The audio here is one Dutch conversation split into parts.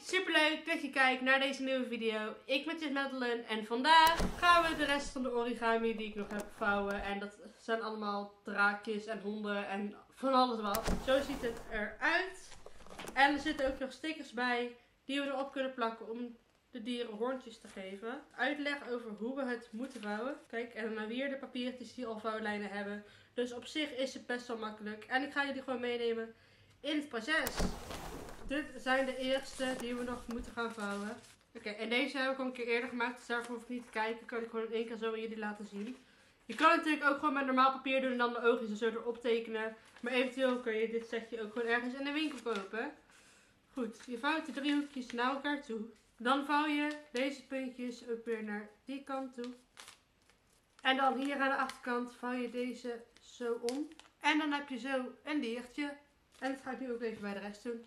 super leuk dat je kijkt naar deze nieuwe video. Ik ben Madeline en vandaag gaan we de rest van de origami die ik nog heb vouwen. En dat zijn allemaal draakjes en honden en van alles wat. Zo ziet het eruit. En er zitten ook nog stickers bij die we erop kunnen plakken om de dieren hoorntjes te geven. Uitleg over hoe we het moeten vouwen. Kijk, en dan weer de papiertjes die al vouwlijnen hebben. Dus op zich is het best wel makkelijk. En ik ga jullie gewoon meenemen in het proces. Dit zijn de eerste die we nog moeten gaan vouwen. Oké, en deze heb ik al een keer eerder gemaakt. Dus daarvoor hoef ik niet te kijken. Kan ik gewoon in één keer zo aan jullie laten zien. Je kan het natuurlijk ook gewoon met normaal papier doen en dan de oogjes en zo erop tekenen. Maar eventueel kun je dit setje ook gewoon ergens in de winkel kopen. Goed, je vouwt de driehoekjes naar elkaar toe. Dan vouw je deze puntjes ook weer naar die kant toe. En dan hier aan de achterkant vouw je deze zo om. En dan heb je zo een diertje. En dat ga ik nu ook even bij de rest doen.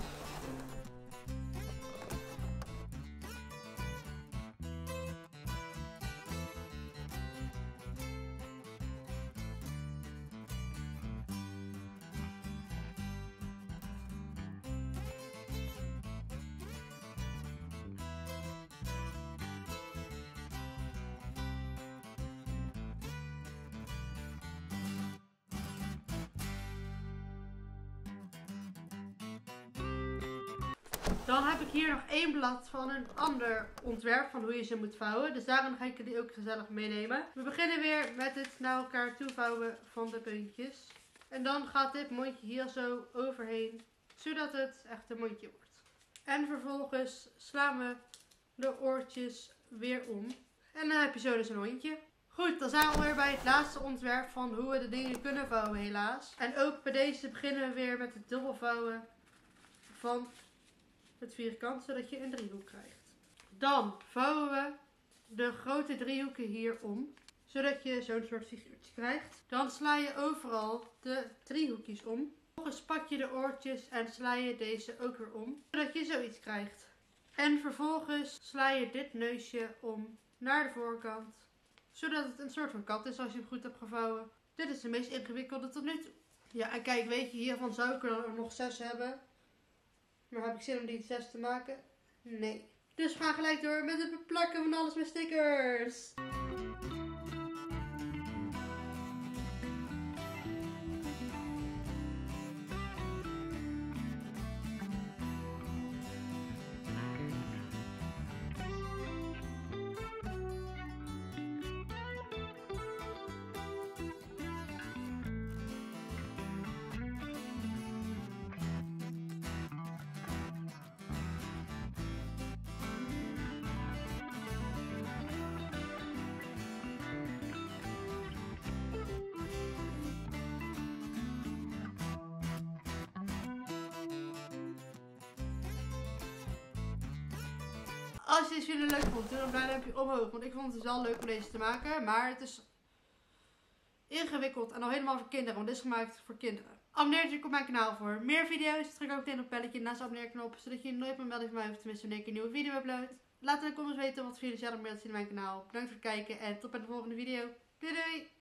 Dan heb ik hier nog één blad van een ander ontwerp van hoe je ze moet vouwen. Dus daarom ga ik jullie ook gezellig meenemen. We beginnen weer met het naar elkaar toe vouwen van de puntjes. En dan gaat dit mondje hier zo overheen, zodat het echt een mondje wordt. En vervolgens slaan we de oortjes weer om. En dan heb je zo dus een hondje. Goed, dan zijn we weer bij het laatste ontwerp van hoe we de dingen kunnen vouwen helaas. En ook bij deze beginnen we weer met het dubbelvouwen van het vierkant, zodat je een driehoek krijgt. Dan vouwen we de grote driehoeken hier om, zodat je zo'n soort figuurtje krijgt. Dan sla je overal de driehoekjes om. Vervolgens pak je de oortjes en sla je deze ook weer om, zodat je zoiets krijgt. En vervolgens sla je dit neusje om naar de voorkant, zodat het een soort van kat is als je hem goed hebt gevouwen. Dit is de meest ingewikkelde tot nu toe. Ja, en kijk, weet je, hiervan zou ik er nog 6 hebben. Maar heb ik zin om die 6 te maken? Nee. Dus we gaan gelijk door met het beplakken van alles met stickers. Als je deze video leuk vond, doe dan een duimpje omhoog. Want ik vond het wel leuk om deze te maken. Maar het is ingewikkeld en al helemaal voor kinderen. Want dit is gemaakt voor kinderen. Abonneer je op mijn kanaal voor meer video's. Druk ook meteen op het belletje naast de abonneerknop. Zodat je nooit meer melding van mij hoeft te missen wanneer ik een nieuwe video upload. Laat in de comments weten wat voor jullie zelf meer zien in mijn kanaal. Bedankt voor het kijken en tot bij de volgende video. Doei doei!